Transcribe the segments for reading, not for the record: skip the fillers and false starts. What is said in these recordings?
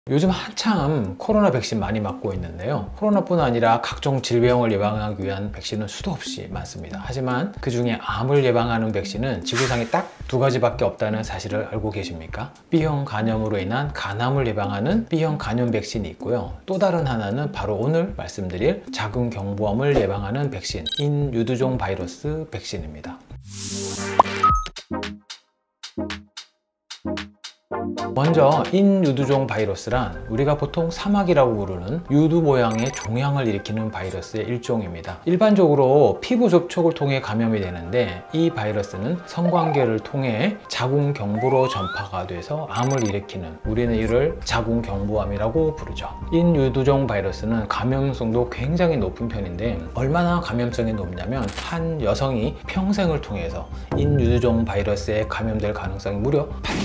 요즘 한참 코로나 백신 많이 맞고 있는데요. 코로나뿐 아니라 각종 질병을 예방하기 위한 백신은 수도 없이 많습니다. 하지만 그 중에 암을 예방하는 백신은 지구상에 딱 두 가지밖에 없다는 사실을 알고 계십니까? B형 간염으로 인한 간암을 예방하는 B형 간염 백신이 있고요. 또 다른 하나는 바로 오늘 말씀드릴 자궁경부암을 예방하는 백신, 인유두종 바이러스 백신입니다. 먼저 인유두종 바이러스란 우리가 보통 사막이라고 부르는 유두 모양의 종양을 일으키는 바이러스의 일종입니다. 일반적으로 피부 접촉을 통해 감염이 되는데 이 바이러스는 성관계를 통해 자궁경부로 전파가 돼서 암을 일으키는, 우리는 이를 자궁경부암이라고 부르죠. 인유두종 바이러스는 감염성도 굉장히 높은 편인데 얼마나 감염성이 높냐면 한 여성이 평생을 통해서 인유두종 바이러스에 감염될 가능성이 무려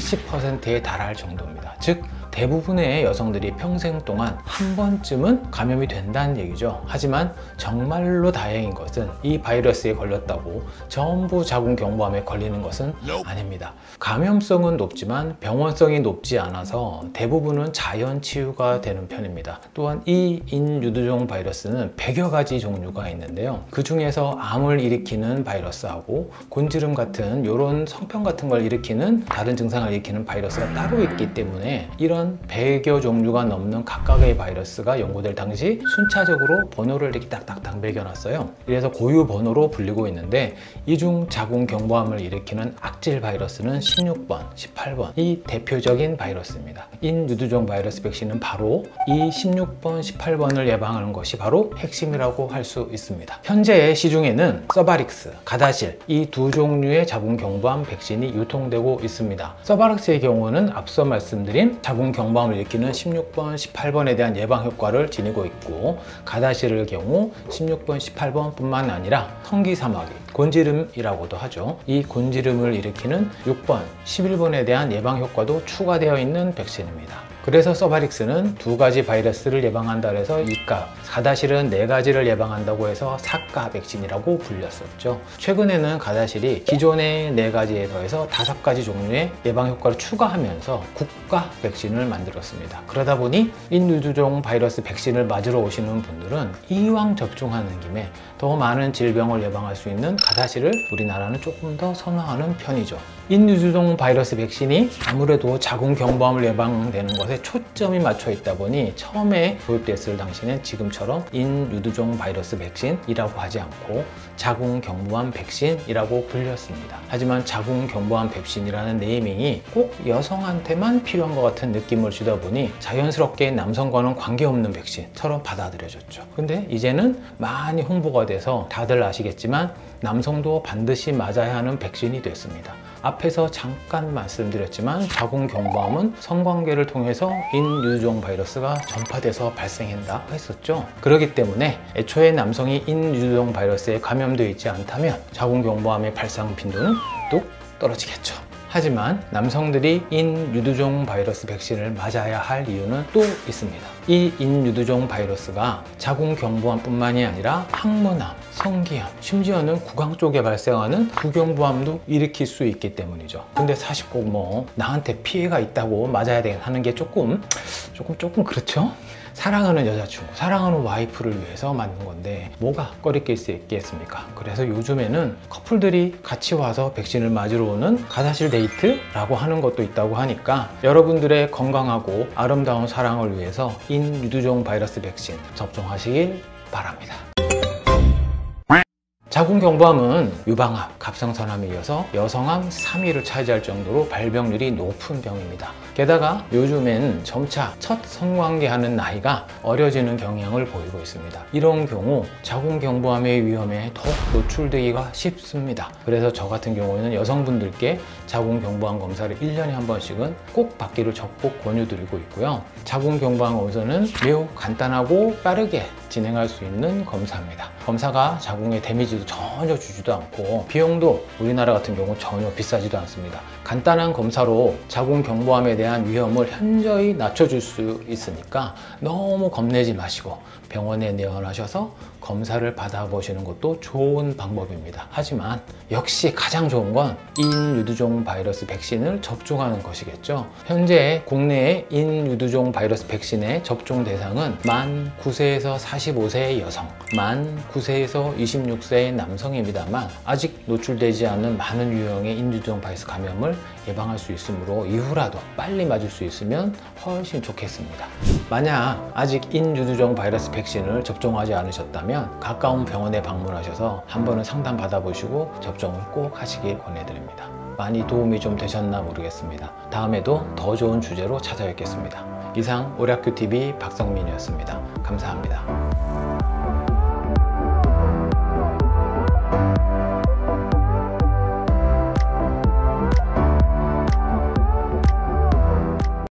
80%에 달할 정도입니다. 즉 대부분의 여성들이 평생 동안 한 번쯤은 감염이 된다는 얘기죠. 하지만 정말로 다행인 것은 이 바이러스에 걸렸다고 전부 자궁경부암에 걸리는 것은 아닙니다. 감염성은 높지만 병원성이 높지 않아서 대부분은 자연 치유가 되는 편입니다. 또한 이 인유두종 바이러스는 100여 가지 종류가 있는데요. 그 중에서 암을 일으키는 바이러스하고 곤지름 같은 이런 성병 같은 걸 일으키는, 다른 증상을 일으키는 바이러스가 따로 있기 때문에 이런 100여 종류가 넘는 각각의 바이러스가 연구될 당시 순차적으로 번호를 이렇게 딱딱딱 매겨놨어요. 그래서 고유 번호로 불리고 있는데 이 중 자궁경부암을 일으키는 악질 바이러스는 16번, 18번, 이 대표적인 바이러스입니다. 인유두종 바이러스 백신은 바로 이 16번, 18번을 예방하는 것이 바로 핵심이라고 할 수 있습니다. 현재 시중에는 서바릭스, 가다실 이 두 종류의 자궁경부암 백신이 유통되고 있습니다. 서바릭스의 경우는 앞서 말씀드린 자궁경부암을 일으키는 16번, 18번에 대한 예방 효과를 지니고 있고, 가다실의 경우 16번, 18번 뿐만 아니라 성기사마귀, 곤지름이라고도 하죠. 이 곤지름을 일으키는 6번, 11번에 대한 예방 효과도 추가되어 있는 백신입니다. 그래서 서바릭스는 두 가지 바이러스를 예방한다 해서 이가, 가다실은 네 가지를 예방한다고 해서 사가 백신이라고 불렸었죠. 최근에는 가다실이 기존의 네 가지에 더해서 5가지 종류의 예방 효과를 추가하면서 국가 백신을 만들었습니다. 그러다 보니 인유두종 바이러스 백신을 맞으러 오시는 분들은 이왕 접종하는 김에 더 많은 질병을 예방할 수 있는 가다실을 우리나라는 조금 더 선호하는 편이죠. 인유두종 바이러스 백신이 아무래도 자궁경부암을 예방되는 것에 초점이 맞춰 있다 보니 처음에 도입됐을 당시는 지금처럼 인유두종 바이러스 백신이라고 하지 않고 자궁경부암 백신이라고 불렸습니다. 하지만 자궁경부암 백신이라는 네이밍이 꼭 여성한테만 필요한 것 같은 느낌을 주다 보니 자연스럽게 남성과는 관계없는 백신처럼 받아들여졌죠. 근데 이제는 많이 홍보가 돼서 다들 아시겠지만 남성도 반드시 맞아야 하는 백신이 됐습니다. 앞에서 잠깐 말씀드렸지만 자궁경부암은 성관계를 통해서 인유두종 바이러스가 전파돼서 발생한다 했었죠. 그렇기 때문에 애초에 남성이 인유두종 바이러스에 감염되어 있지 않다면 자궁경부암의 발생 빈도는 뚝 떨어지겠죠. 하지만 남성들이 인유두종 바이러스 백신을 맞아야 할 이유는 또 있습니다. 이 인유두종 바이러스가 자궁경부암뿐만이 아니라 항문암, 성기암, 심지어는 구강 쪽에 발생하는 부경부암도 일으킬 수 있기 때문이죠. 근데 사실 꼭 뭐 나한테 피해가 있다고 맞아야 하는 게 조금 그렇죠? 사랑하는 여자친구, 사랑하는 와이프를 위해서 맞는 건데 뭐가 꺼리낄 수 있겠습니까? 그래서 요즘에는 커플들이 같이 와서 백신을 맞으러 오는 가다실 데이트라고 하는 것도 있다고 하니까 여러분들의 건강하고 아름다운 사랑을 위해서 인유두종 바이러스 백신 접종하시길 바랍니다. 자궁경부암은 유방암, 갑상선암에 이어서 여성암 3위를 차지할 정도로 발병률이 높은 병입니다. 게다가 요즘엔 점차 첫 성관계하는 나이가 어려지는 경향을 보이고 있습니다. 이런 경우 자궁경부암의 위험에 더욱 노출되기가 쉽습니다. 그래서 저 같은 경우에는 여성분들께 자궁경부암 검사를 1년에 한 번씩은 꼭 받기를 적극 권유드리고 있고요. 자궁경부암 검사는 매우 간단하고 빠르게 진행할 수 있는 검사입니다. 검사가 자궁에 데미지도 전혀 주지도 않고 비용도 우리나라 같은 경우 전혀 비싸지도 않습니다. 간단한 검사로 자궁 경부암에 대한 위험을 현저히 낮춰줄 수 있으니까 너무 겁내지 마시고 병원에 내원하셔서 검사를 받아보시는 것도 좋은 방법입니다. 하지만 역시 가장 좋은 건 인유두종 바이러스 백신을 접종하는 것이겠죠. 현재 국내의 인유두종 바이러스 백신의 접종 대상은 만 9세에서 45세의 여성, 만 9세에서 26세의 남성입니다만 아직 노출되지 않은 많은 유형의 인유두종 바이러스 감염을 예방할 수 있으므로 이후라도 빨리 맞을 수 있으면 훨씬 좋겠습니다. 만약 아직 인유두종 바이러스 백신을 접종하지 않으셨다면 가까운 병원에 방문하셔서 한 번은 상담 받아보시고 접종을 꼭 하시길 권해드립니다. 많이 도움이 좀 되셨나 모르겠습니다. 다음에도 더 좋은 주제로 찾아뵙겠습니다. 이상 오락교TV 박성민이었습니다. 감사합니다.